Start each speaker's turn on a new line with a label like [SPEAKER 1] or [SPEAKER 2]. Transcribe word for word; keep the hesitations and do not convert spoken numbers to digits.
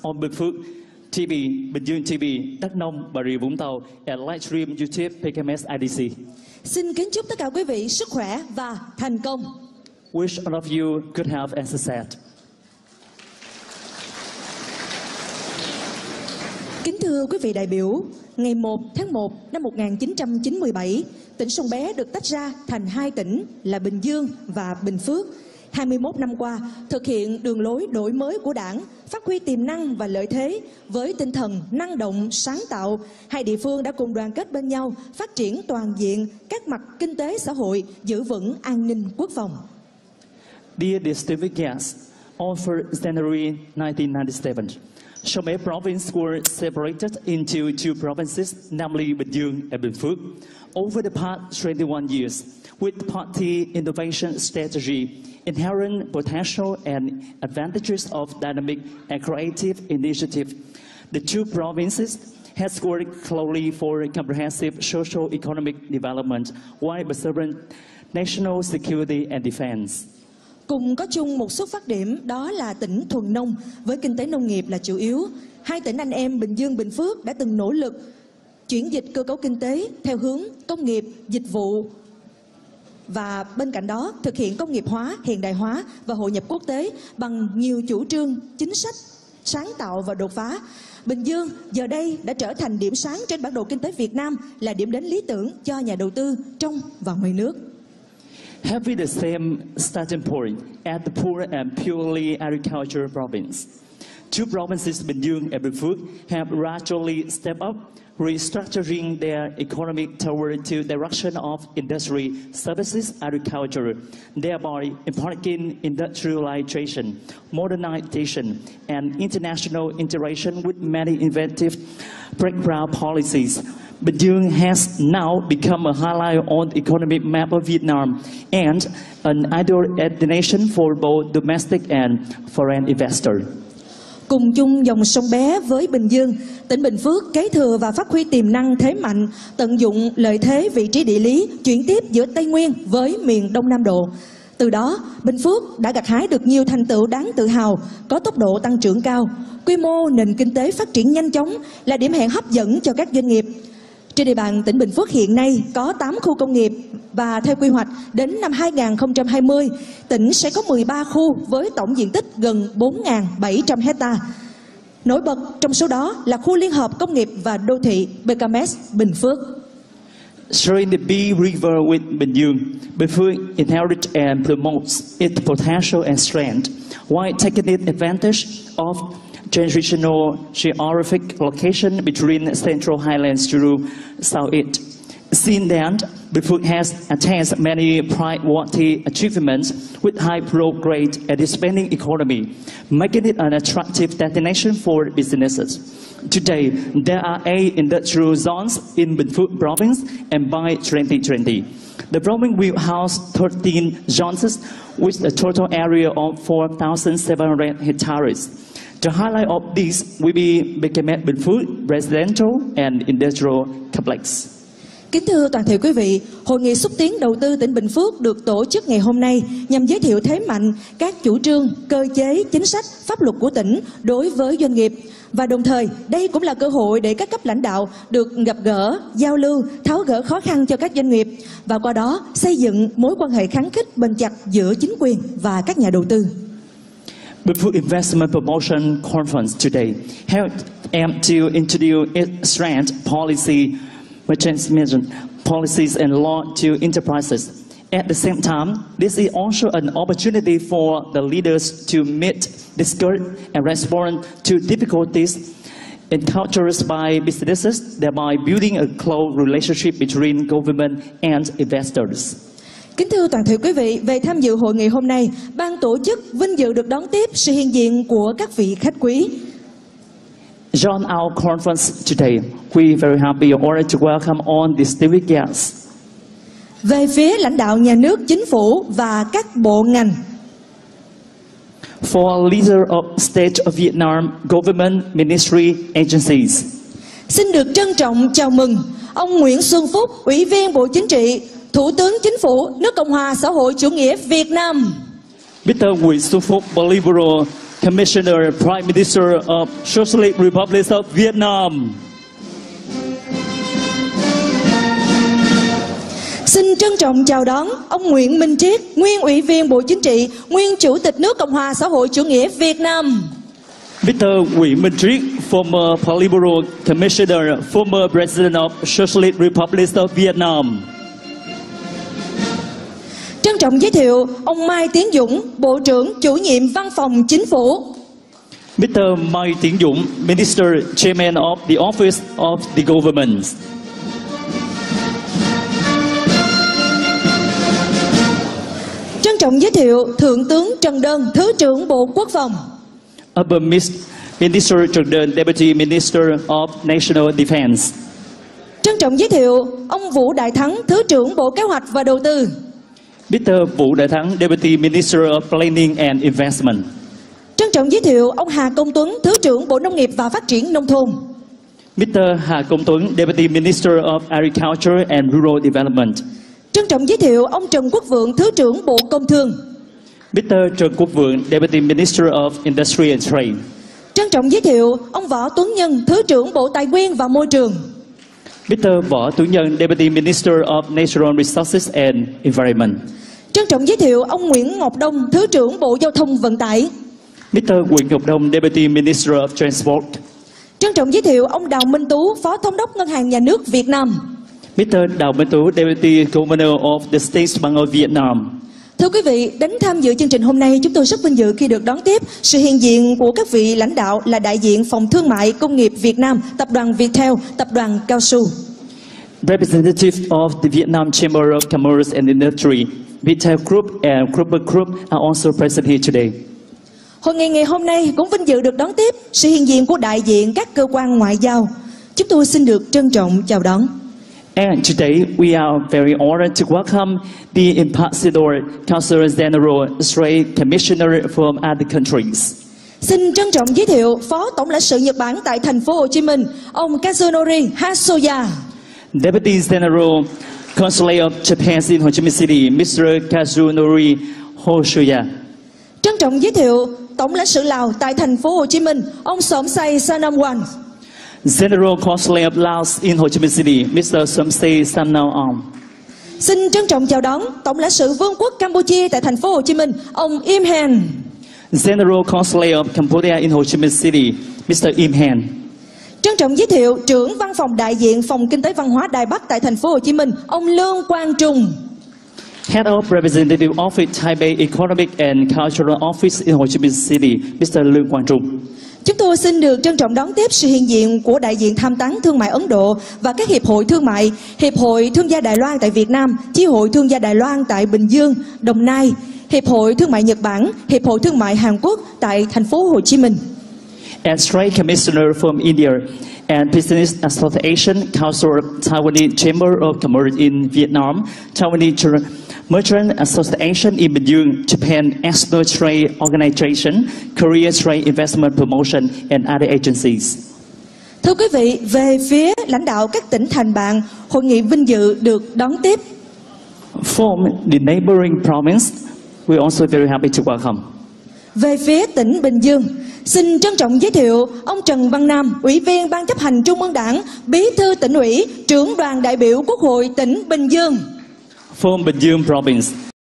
[SPEAKER 1] on Bình Phước ti vi, Bình Dương ti vi, Đắk Nông, Bà Rịa Vũng Tàu, and livestream YouTube pê ca em ét i đê xê.
[SPEAKER 2] Xin kính chúc tất cả quý vị sức khỏe và thành công.
[SPEAKER 1] Wish all of you good health and success.
[SPEAKER 2] Kính thưa quý vị đại biểu, ngày một tháng một năm một nghìn chín trăm chín mươi bảy, tỉnh Sông Bé được tách ra thành hai tỉnh là Bình Dương và Bình Phước. hai mươi mốt năm qua, thực hiện đường lối đổi mới của Đảng, phát huy tiềm năng và lợi thế với tinh thần năng động, sáng tạo, hai địa phương đã cùng đoàn kết bên nhau, phát triển toàn diện các mặt kinh tế xã hội, giữ vững an ninh quốc phòng.
[SPEAKER 1] Dear distinguished guests, on first January nineteen ninety-seven, Sông Bé province were separated into two provinces, namely Bình Dương and Bình Phước. Over the past twenty-one years, with party innovation strategy, inherent potential and advantages of dynamic and creative initiative, the two provinces has worked closely for comprehensive socio-economic development while preserving national security and defense.
[SPEAKER 2] Cùng có chung một xuất phát điểm, đó là tỉnh thuần nông với kinh tế nông nghiệp là chủ yếu. Hai tỉnh anh em Bình Dương, Bình Phước đã từng nỗ lực chuyển dịch cơ cấu kinh tế theo hướng công nghiệp, dịch vụ và bên cạnh đó thực hiện công nghiệp hóa, hiện đại hóa và hội nhập quốc tế bằng nhiều chủ trương, chính sách sáng tạo và đột phá. Bình Dương giờ đây đã trở thành điểm sáng trên bản đồ kinh tế Việt Nam, là điểm đến lý tưởng cho nhà đầu tư trong và ngoài nước.
[SPEAKER 1] Having the same starting point as the poor and purely agricultural province, two provinces, Bình Dương and Bình Phước, have gradually stepped up, restructuring their economic toward the direction of industry, services, agriculture, thereby embarking industrialization, modernization, and international integration with many inventive background policies. Bình Dương has now become a highlight on the economic map of Vietnam and an ideal destination for both domestic and foreign investors.
[SPEAKER 2] Cùng chung dòng sông Bé với Bình Dương, tỉnh Bình Phước kế thừa và phát huy tiềm năng thế mạnh, tận dụng lợi thế vị trí địa lý, chuyển tiếp giữa Tây Nguyên với miền Đông Nam Độ. Từ đó, Bình Phước đã gặt hái được nhiều thành tựu đáng tự hào, có tốc độ tăng trưởng cao, quy mô nền kinh tế phát triển nhanh chóng, là điểm hẹn hấp dẫn cho các doanh nghiệp. Trên địa bàn tỉnh Bình Phước hiện nay có tám khu công nghiệp và theo quy hoạch đến năm hai nghìn không trăm hai mươi, tỉnh sẽ có mười ba khu với tổng diện tích gần bốn nghìn bảy trăm hecta. Nổi bật trong số đó là khu liên hợp công nghiệp và đô thị pê ca em ét Bình Phước.
[SPEAKER 1] Sharing the Big River with Bình Dương, Bình Phước inherits and promotes its potential and strength, while taking its advantage of transitional geographic location between Central Highlands to Southeast. Since then, Bình Phước has attained many praiseworthy achievements with high progress and expanding economy, making it an attractive destination for businesses. Today, there are eight industrial zones in Bình Phước province, and by twenty twenty, the province will house thirteen zones with a total area of four thousand seven hundred hectares. The highlight of this will be pê ca em ét Bình Phước Residential and Industrial Complex.
[SPEAKER 2] Kính thưa toàn thể quý vị, Hội nghị xúc tiến đầu tư tỉnh Bình Phước được tổ chức ngày hôm nay nhằm giới thiệu thế mạnh các chủ trương, cơ chế, chính sách, pháp luật của tỉnh đối với doanh nghiệp. Và đồng thời, đây cũng là cơ hội để các cấp lãnh đạo được gặp gỡ, giao lưu, tháo gỡ khó khăn cho các doanh nghiệp và qua đó xây dựng mối quan hệ khăng khít bền chặt giữa chính quyền và các nhà đầu tư.
[SPEAKER 1] Bình Phước Investment Promotion Conference today helped aim to introduce its strength policy, transmission policies and law to enterprises. At the same time, this is also an opportunity for the leaders to meet, discuss, and respond to difficulties encountered by businesses, thereby building a close relationship between government and investors.
[SPEAKER 2] Kính thưa toàn thể quý vị, về tham dự hội nghị hôm nay, ban tổ chức vinh dự được đón tiếp sự hiện diện của các vị khách quý.
[SPEAKER 1] Join our conference today. We very happy and honored to welcome all distinguished guests.
[SPEAKER 2] Về phía lãnh đạo nhà nước, chính phủ và các bộ ngành.
[SPEAKER 1] For leader of state of Vietnam, government, ministry, agencies.
[SPEAKER 2] Xin được trân trọng chào mừng ông Nguyễn Xuân Phúc, Ủy viên Bộ Chính trị, Thủ tướng Chính phủ nước Cộng hòa xã hội chủ nghĩa Việt Nam.
[SPEAKER 1] Mister Nguyễn Xuân Phúc, Liberal Commissioner, Prime Minister of Socialist Republic of Vietnam.
[SPEAKER 2] Xin trân trọng chào đón ông Nguyễn Minh Triết, nguyên Ủy viên Bộ Chính trị, nguyên Chủ tịch nước Cộng hòa xã hội chủ nghĩa Việt Nam.
[SPEAKER 1] Mister Nguyễn Minh Triết, former Politburo Commissioner, former President of Socialist Republic of Vietnam.
[SPEAKER 2] Trân trọng giới thiệu ông Mai Tiến Dũng, Bộ trưởng Chủ nhiệm Văn phòng Chính phủ.
[SPEAKER 1] Mister Mai Tiến Dũng, Minister, Chairman of the Office of the Government.
[SPEAKER 2] Trân trọng giới thiệu Thượng tướng Trần Đơn, Thứ trưởng Bộ Quốc phòng.
[SPEAKER 1] Upper Minister Trần Đơn, Deputy Minister of National Defense.
[SPEAKER 2] Trân trọng giới thiệu ông Vũ Đại Thắng, Thứ trưởng Bộ Kế hoạch và Đầu tư.
[SPEAKER 1] Mister Vũ Đại Thắng, Deputy Minister of Planning and Investment.
[SPEAKER 2] Trân trọng giới thiệu ông Hà Công Tuấn, Thứ trưởng Bộ Nông nghiệp và Phát triển Nông thôn.
[SPEAKER 1] Mister Hà Công Tuấn, Deputy Minister of Agriculture and Rural Development.
[SPEAKER 2] Trân trọng giới thiệu ông Trần Quốc Vượng, Thứ trưởng Bộ Công Thương.
[SPEAKER 1] Mister Trần Quốc Vượng, Deputy Minister of Industry and Trade.
[SPEAKER 2] Trân trọng giới thiệu ông Võ Tuấn Nhân, Thứ trưởng Bộ Tài nguyên và Môi trường.
[SPEAKER 1] Mister Võ Tuấn Nhân, Deputy Minister of Natural Resources and Environment.
[SPEAKER 2] Trân trọng giới thiệu ông Nguyễn Ngọc Đông, Thứ trưởng Bộ Giao thông Vận tải.
[SPEAKER 1] Mister Nguyễn Ngọc Đông, Deputy Minister of Transport.
[SPEAKER 2] Trân trọng giới thiệu ông Đào Minh Tú, Phó Thống đốc Ngân hàng Nhà nước Việt Nam.
[SPEAKER 1] Mister Đào Minh Tú, Deputy Governor of the State Bank of Vietnam.
[SPEAKER 2] Thưa quý vị, đến tham dự chương trình hôm nay, chúng tôi rất vinh dự khi được đón tiếp sự hiện diện của các vị lãnh đạo là đại diện Phòng Thương mại Công nghiệp Việt Nam, Tập đoàn Viettel, Tập đoàn Cao Su.
[SPEAKER 1] Representative of the Vietnam Chamber of Commerce and Industry, Viettel Group and Krupp Group are also present here today.
[SPEAKER 2] Hội nghị ngày hôm nay cũng vinh dự được đón tiếp sự hiện diện của đại diện các cơ quan ngoại giao. Chúng tôi xin được trân trọng chào đón.
[SPEAKER 1] And today we are very honored to welcome the Ambassador, Consul General, Trade Commissioner from other countries.
[SPEAKER 2] Xin trân trọng giới thiệu Phó Tổng lãnh sự Nhật Bản tại thành phố Hồ Chí Minh, ông Kazunori Hasoya.
[SPEAKER 1] Deputy General Consulate of Japan in Ho Chi Minh City, Mister Kazunori Hosoya.
[SPEAKER 2] Trân trọng giới thiệu Tổng lãnh sự Lào tại thành phố Hồ Chí Minh, ông Somsay Sanamwan.
[SPEAKER 1] General Consulate of Laos in Ho Chi Minh City, Mister Somsay Sanamwan.
[SPEAKER 2] Xin trân trọng chào đón Tổng lãnh sự Vương quốc Campuchia tại thành phố Hồ Chí Minh, ông Im Han.
[SPEAKER 1] General Consulate of Cambodia in Ho Chi Minh City, Mister Im Han.
[SPEAKER 2] Trân trọng giới thiệu trưởng văn phòng đại diện Phòng Kinh tế Văn hóa Đài Bắc tại thành phố Hồ Chí Minh, ông Lương Quang Trung.
[SPEAKER 1] Head of Representative Office Taipei Economic and Cultural Office in Ho Chi Minh City, Mister Lương Quang Trung.
[SPEAKER 2] Chúng tôi xin được trân trọng đón tiếp sự hiện diện của đại diện tham tán thương mại Ấn Độ và các hiệp hội thương mại, Hiệp hội Thương gia Đài Loan tại Việt Nam, Chi hội Thương gia Đài Loan tại Bình Dương, Đồng Nai, Hiệp hội Thương mại Nhật Bản, Hiệp hội Thương mại Hàn Quốc tại thành phố Hồ Chí Minh.
[SPEAKER 1] And Trade Commissioner from India and Business Association, Council of Taiwanese Chamber of Commerce in Vietnam, Taiwanese Merchant Association in Bình Dương, Japan External Trade Organization, Korea Trade Investment Promotion and other agencies.
[SPEAKER 2] Thưa quý vị, về phía lãnh đạo các tỉnh thành bạn, hội nghị vinh dự được đón tiếp.
[SPEAKER 1] From the neighboring province, we're also very happy to welcome.
[SPEAKER 2] Về phía tỉnh Bình Dương, xin trân trọng giới thiệu ông Trần Văn Nam, Ủy viên Ban chấp hành Trung ương Đảng, Bí thư Tỉnh ủy, Trưởng đoàn đại biểu Quốc hội tỉnh Bình Dương.
[SPEAKER 1] From Bình Dương Province,